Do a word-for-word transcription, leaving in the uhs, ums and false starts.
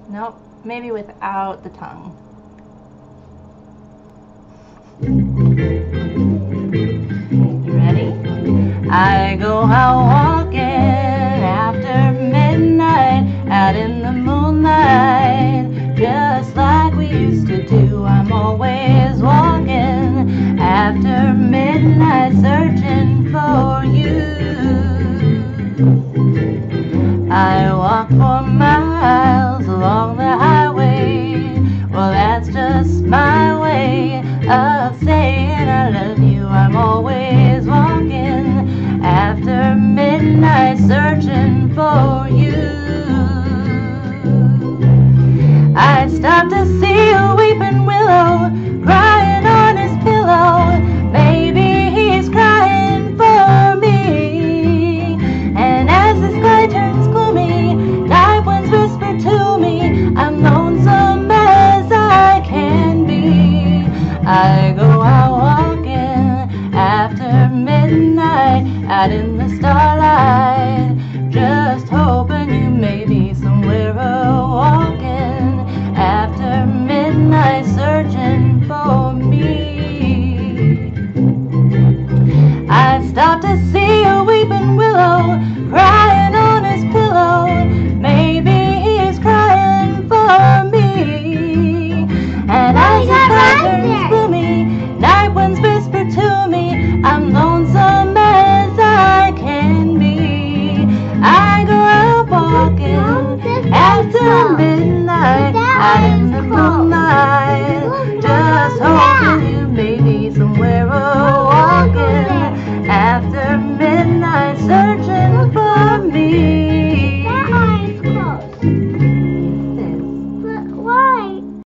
Nope, maybe without the tongue. You ready? I go out walking after midnight, out in the moonlight, just like we used to do. I'm always walking after midnight, searching for you. I walk for miles along the highway. Well, that's just my way of saying I love you. I'm always walking after midnight, searching for you. I stop to see